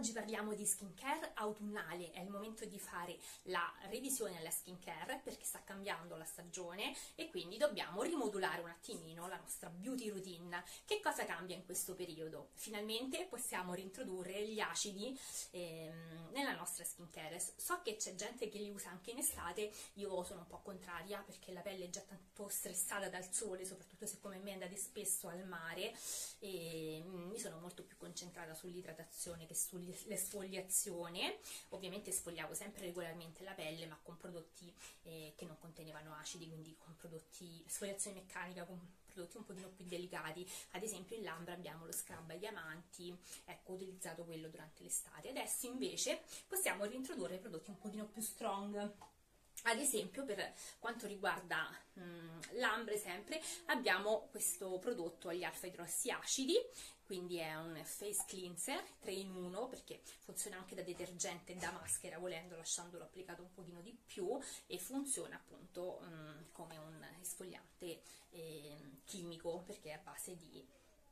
Oggi parliamo di skincare autunnale, è il momento di fare la revisione alla skincare perché sta cambiando la stagione e quindi dobbiamo rimodulare un attimino la nostra beauty routine. Che cosa cambia in questo periodo? Finalmente possiamo reintrodurre gli acidi nella nostra skincare. So che c'è gente che li usa anche in estate, io sono un po' contraria perché la pelle è già tanto stressata dal sole, soprattutto se come me andate spesso al mare, e mi sono molto più concentrata sull'idratazione che sull'esfoliazione. Ovviamente sfogliavo sempre regolarmente la pelle, ma con prodotti che non contenevano acidi, quindi con prodotti esfoliazione meccanica, con prodotti un pochino più delicati. Ad esempio in Lambra abbiamo lo scrub ai diamanti, ecco, ho utilizzato quello durante l'estate. Adesso invece possiamo reintrodurre prodotti un pochino più strong. Ad esempio, per quanto riguarda l'ambre, sempre abbiamo questo prodotto agli alfa idrossiacidi, quindi è un face cleanser 3 in 1 perché funziona anche da detergente e da maschera, volendo, lasciandolo applicato un pochino di più, e funziona appunto come un esfoliante chimico perché è a base di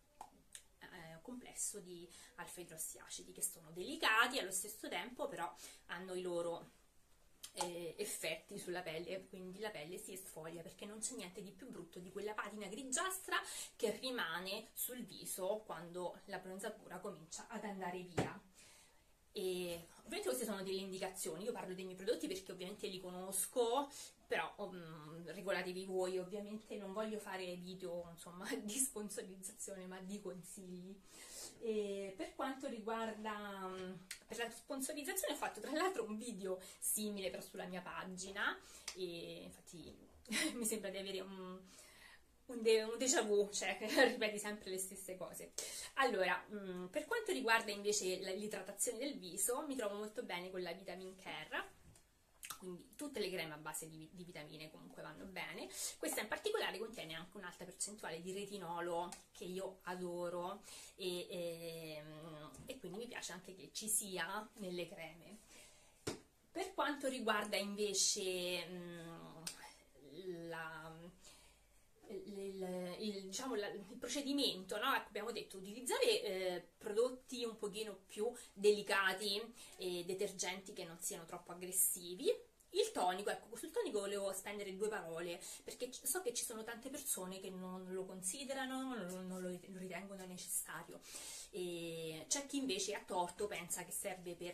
complesso di alfa idrossiacidi, che sono delicati allo stesso tempo, però hanno i loro effetti sulla pelle, quindi la pelle si esfoglia perché non c'è niente di più brutto di quella patina grigiastra che rimane sul viso quando la bronzatura comincia ad andare via. E ovviamente queste sono delle indicazioni, io parlo dei miei prodotti perché ovviamente li conosco, però regolatevi voi. Ovviamente non voglio fare video, insomma, di sponsorizzazione, ma di consigli. E per quanto riguarda per la sponsorizzazione, ho fatto tra l'altro un video simile però sulla mia pagina, e infatti mi sembra di avere un déjà vu, cioè ripeti sempre le stesse cose. Allora, per quanto riguarda invece l'idratazione del viso, mi trovo molto bene con la Vitamin Care, quindi tutte le creme a base di vitamine comunque vanno bene. Questa in particolare contiene anche un'alta percentuale di retinolo che io adoro, e quindi mi piace anche che ci sia nelle creme. Per quanto riguarda invece il procedimento, no? Abbiamo detto utilizzare prodotti un pochino più delicati e detergenti che non siano troppo aggressivi. Il tonico, ecco, sul tonico volevo spendere 2 parole perché so che ci sono tante persone che non lo considerano, non lo ritengono necessario, e c'è chi invece a torto pensa che serve per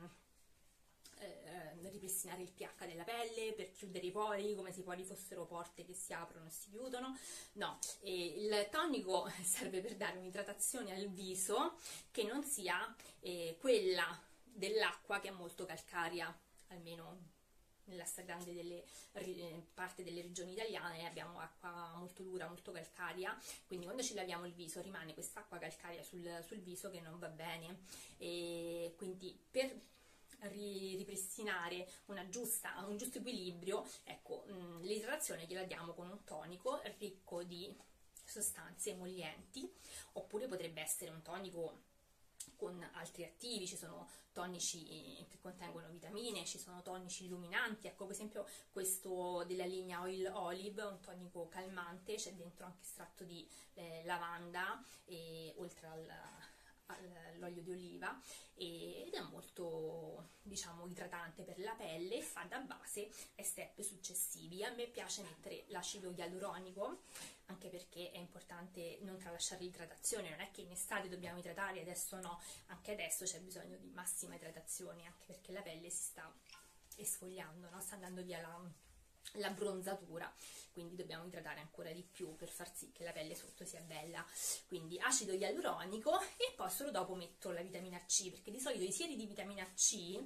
ripristinare il pH della pelle, per chiudere i pori, come se i pori fossero porte che si aprono e si chiudono. No, il tonico serve per dare un'idratazione al viso che non sia quella dell'acqua, che è molto calcarea, almeno nella stragrande parte delle regioni italiane abbiamo acqua molto dura, molto calcarea, quindi quando ci laviamo il viso rimane quest'acqua calcarea sul viso che non va bene, e quindi per ripristinare un giusto equilibrio, ecco, l'idratazione gliela diamo con un tonico ricco di sostanze emollienti, oppure potrebbe essere un tonico con altri attivi. Ci sono tonici che contengono vitamine, ci sono tonici illuminanti, ecco, per esempio questo della linea Oil Olive, un tonico calmante, c'è dentro anche estratto di lavanda, oltre all'olio di oliva, ed è molto, diciamo, idratante per la pelle e fa da base ai step successivi. A me piace mettere l'acido ialuronico anche perché è importante non tralasciare l'idratazione, non è che in estate dobbiamo idratare, adesso no, anche adesso c'è bisogno di massima idratazione, anche perché la pelle si sta esfoliando, no? Sta andando via la bronzatura, quindi dobbiamo idratare ancora di più per far sì che la pelle sotto sia bella. Quindi acido ialuronico, e poi solo dopo metto la vitamina C, perché di solito i sieri di vitamina C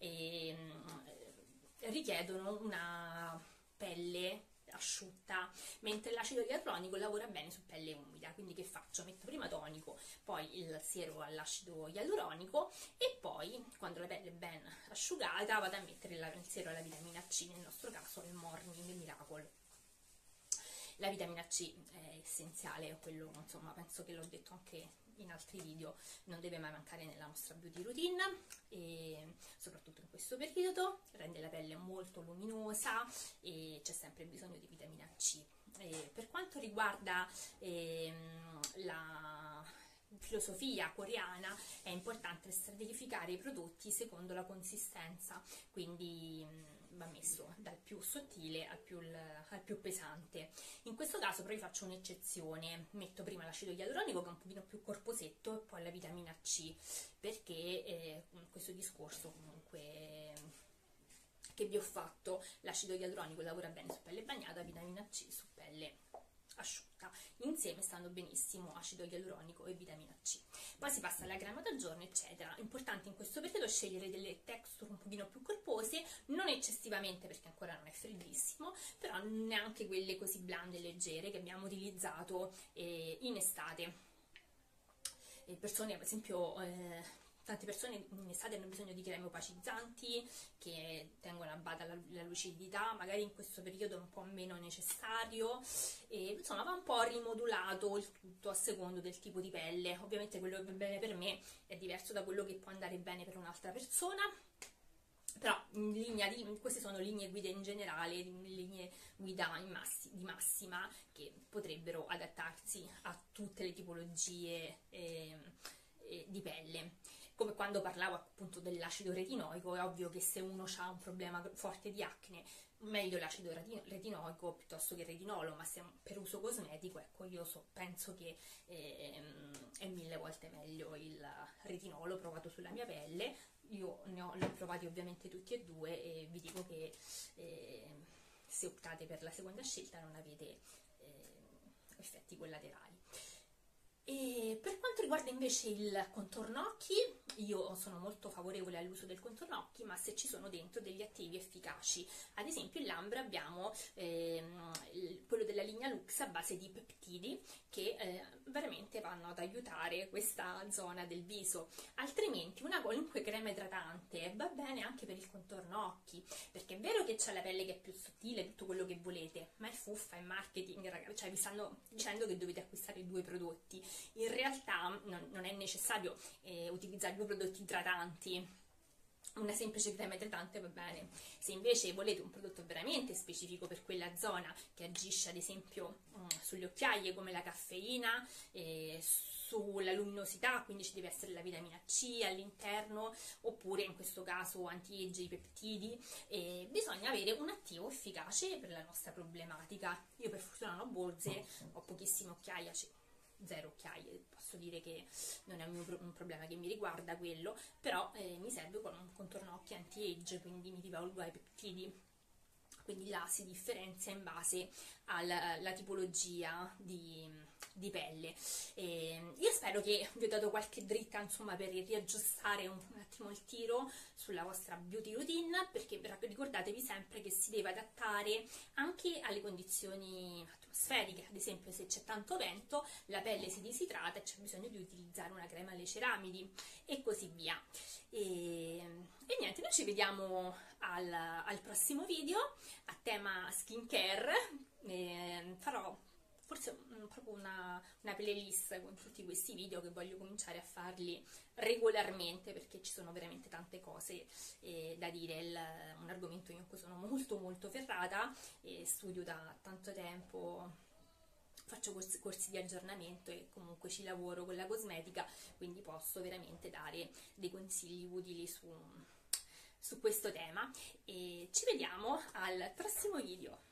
richiedono una pelle asciutta, mentre l'acido ialuronico lavora bene su pelle umida. Quindi che faccio? Metto prima tonico, poi il siero all'acido ialuronico, e poi quando la pelle è ben asciugata vado a mettere il siero alla vitamina C, nel nostro caso il Morning Miracle. La vitamina C è essenziale, quello, insomma, penso che l'ho detto anche in altri video, non deve mai mancare nella nostra beauty routine, e soprattutto in questo periodo rende la pelle molto luminosa e c'è sempre bisogno di vitamina C. Per quanto riguarda filosofia coreana è importante stratificare i prodotti secondo la consistenza, quindi va messo dal più sottile al più pesante. In questo caso però io faccio un'eccezione, metto prima l'acido ialuronico che è un pochino più corposetto e poi la vitamina C, perché questo discorso comunque che vi ho fatto, l'acido ialuronico lavora bene su pelle bagnata, vitamina C su pelle asciutta, insieme stanno benissimo acido ialuronico e vitamina C. Poi si passa alla crema da giorno, eccetera. Importante in questo periodo scegliere delle texture un pochino più corpose, non eccessivamente perché ancora non è freddissimo, però neanche quelle così blande e leggere che abbiamo utilizzato in estate. Persone, per esempio, tante persone in estate hanno bisogno di creme opacizzanti che tengono a bada la lucidità, magari in questo periodo è un po' meno necessario, e insomma va un po' rimodulato il tutto a secondo del tipo di pelle. Ovviamente quello che va bene per me è diverso da quello che può andare bene per un'altra persona, però queste sono linee guida in generale, linee guida di massima che potrebbero adattarsi a tutte le tipologie di pelle. Come quando parlavo appunto dell'acido retinoico, è ovvio che se uno ha un problema forte di acne, meglio l'acido retinoico piuttosto che il retinolo, ma se per uso cosmetico, ecco, io penso che è 1000 volte meglio il retinolo provato sulla mia pelle. Io li ho provati ovviamente tutti e due e vi dico che se optate per la seconda scelta non avete effetti collaterali. E per quanto riguarda invece il contorno occhi, io sono molto favorevole all'uso del contorno occhi, ma se ci sono dentro degli attivi efficaci. Ad esempio in Lambra abbiamo quello della linea Lux a base di peptidi che veramente vanno ad aiutare questa zona del viso. Altrimenti una qualunque crema idratante va bene anche per il contorno occhi, perché è vero che c'è la pelle che è più sottile, tutto quello che volete, ma è fuffa, è marketing, ragazzi, cioè vi stanno dicendo che dovete acquistare 2 prodotti. In realtà non è necessario utilizzare 2 prodotti idratanti, una semplice crema idratante va bene. Se invece volete un prodotto veramente specifico per quella zona, che agisce ad esempio sulle occhiaie come la caffeina, sulla luminosità, quindi ci deve essere la vitamina C all'interno, oppure in questo caso anti-age, i peptidi, bisogna avere un attivo efficace per la nostra problematica. Io per fortuna non ho borse, ho pochissime occhiaie, 0 occhiaie, posso dire che non è un problema che mi riguarda quello, però mi serve con un contorno occhi anti-age, quindi mi rivolgo ai peptidi, quindi là si differenzia in base alla tipologia di pelle. Io spero che vi ho dato qualche dritta, insomma, per riaggiustare un attimo il tiro sulla vostra beauty routine, perché ricordatevi sempre che si deve adattare anche alle condizioni atmosferiche. Ad esempio, se c'è tanto vento la pelle si disidrata e c'è bisogno di utilizzare una crema alle ceramidi e così via. E niente, noi ci vediamo al prossimo video a tema skincare. Farò forse proprio una playlist con tutti questi video che voglio cominciare a farli regolarmente, perché ci sono veramente tante cose da dire. Un argomento in cui sono molto ferrata e studio da tanto tempo, faccio corsi di aggiornamento e comunque ci lavoro con la cosmetica, quindi posso veramente dare dei consigli utili su questo tema. E ci vediamo al prossimo video.